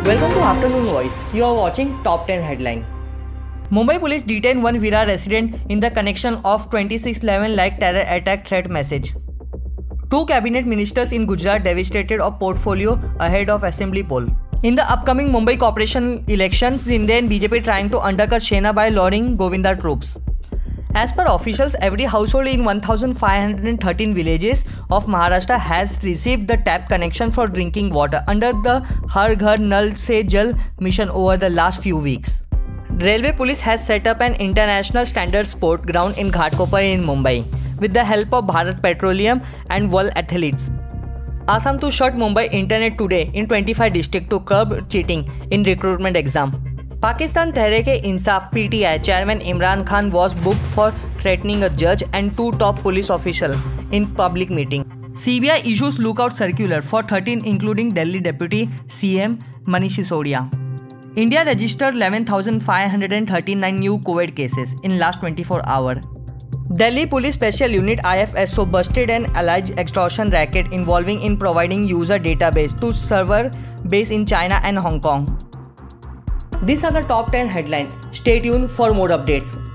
Welcome to Afternoon Voice. You are watching Top 10 Headline. Mumbai police detained one Vira resident in the connection of 26/11 like terror attack threat message. Two cabinet ministers in Gujarat devastated of portfolio ahead of assembly poll. In the upcoming Mumbai corporation elections, Shinde and BJP trying to undercut Sena by luring Govinda troops. As per officials, every household in 1,513 villages of Maharashtra has received the tap connection for drinking water under the Har Ghar Nal Se Jal mission over the last few weeks. Railway Police has set up an international standard sport ground in Ghatkopar in Mumbai with the help of Bharat Petroleum and World Athletes. Assam to shut Mumbai internet today in 25 districts to curb cheating in recruitment exam. Pakistan Tehreek-e-Insaf (PTI) chairman Imran Khan was booked for threatening a judge and two top police officials in public meeting. CBI issues lookout circular for 13 including Delhi Deputy CM Manish Sisodia. India registered 11,539 new COVID cases in last 24 hours. Delhi Police Special Unit IFSO busted an alleged extortion racket involving in providing user database to server based in China and Hong Kong. These are the top 10 headlines. Stay tuned for more updates.